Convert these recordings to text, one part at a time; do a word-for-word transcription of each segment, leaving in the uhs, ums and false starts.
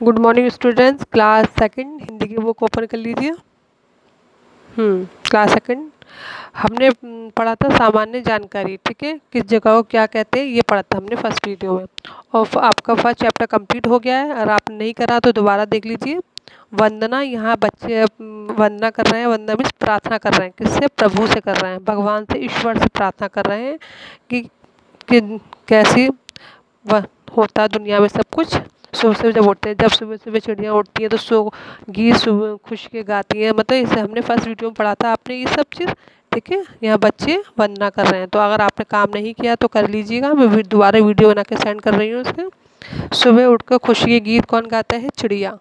Good morning students. Class second Hindi की book open कर लीजिए। हम्म क्लास सेकंड हमने पढ़ा था सामान्य जानकारी, ठीक है, किस जगह को क्या कहते हैं ये पढ़ा था हमने फर्स्ट वीडियो में। और आपका फर्स्ट चैप्टर कंप्लीट हो गया है। अगर आपने नहीं करा तो दोबारा देख लीजिए। वंदना, यहाँ बच्चे वंदना कर रहे हैं। वंदना मीन्स प्रार्थना कर रहे हैं। किससे? प्रभु से कर रहे हैं, भगवान से, ईश्वर से प्रार्थना कर रहे हैं कि, कि कैसी वह होता दुनिया में सब कुछ। सुबह सुबह जब उठते हैं, जब सुबह सुबह चिड़ियाँ उठती हैं तो सो गीत सुबह खुश के गाती हैं। मतलब इसे हमने फर्स्ट वीडियो में पढ़ा था आपने ये सब चीज़, ठीक है। यहाँ बच्चे वंदना कर रहे हैं, तो अगर आपने काम नहीं किया तो कर लीजिएगा। मैं दोबारा वीडियो बना के सेंड कर रही हूँ उसके। सुबह उठकर खुशी के गीत कौन गाता है? चिड़िया,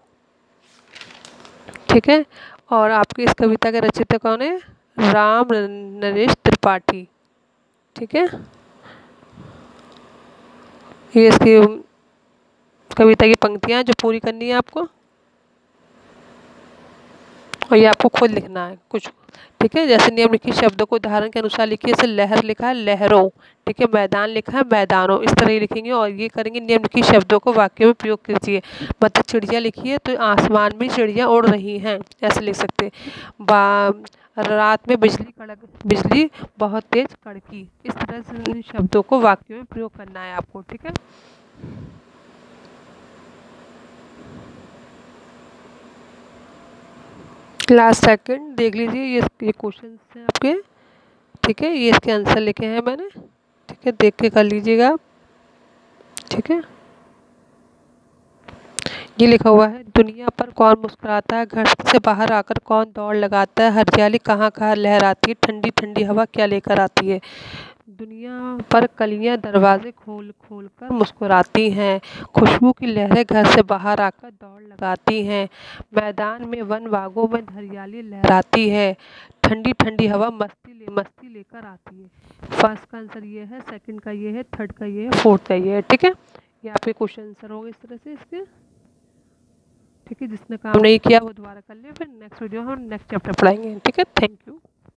ठीक है। और आपकी इस कविता के रचयिता कौन है? राम नरेश त्रिपाठी, ठीक है। ये इसकी कविता की पंक्तियाँ जो पूरी करनी है आपको, और ये आपको खुद लिखना है कुछ, ठीक है। जैसे नियम लिखित शब्दों को उदाहरण के अनुसार लिखिए। जैसे लहर लिखा है लहरों, ठीक है। मैदान लिखा है मैदानों, इस तरह ही लिखेंगे। और ये करेंगे नियम लिखित शब्दों को वाक्य में प्रयोग कीजिए। मतलब चिड़िया लिखिए तो आसमान में चिड़िया उड़ रही हैं, ऐसे लिख सकते हैं। बा रात में बिजली कड़क बिजली बहुत तेज कड़की, इस तरह से इन शब्दों को वाक्य में प्रयोग करना है आपको, ठीक है। क्लास सेकंड देख लीजिए। ये ये क्वेश्चन हैं आपके, ठीक है। ये इसके आंसर लिखे हैं मैंने, ठीक है, देख के कर लीजिएगा, ठीक है। ये लिखा हुआ है, दुनिया पर कौन मुस्कुराता है? घर से बाहर आकर कौन दौड़ लगाता है? हरियाली कहाँ कहाँ लहराती है? ठंडी ठंडी हवा क्या लेकर आती है? दुनिया पर कलियां दरवाजे खोल खोल कर मुस्कुराती हैं। खुशबू की लहरें घर से बाहर आकर दौड़ लगाती हैं। मैदान में वन बागों में हरियाली लहराती है। ठंडी ठंडी हवा मस्ती ले मस्ती लेकर आती है। फर्स्ट का आंसर ये है, सेकंड का ये है, थर्ड का ये है, फोर्थ का ये है, ठीक है। ये आपके क्वेश्चन आंसर होंगे इस तरह से इसके, ठीक है। जिसने काम नहीं किया वो दोबारा कर ले, फिर नेक्स्ट वीडियो हम नेक्स्ट चैप्टर पढ़ाएंगे, ठीक है। Thank you.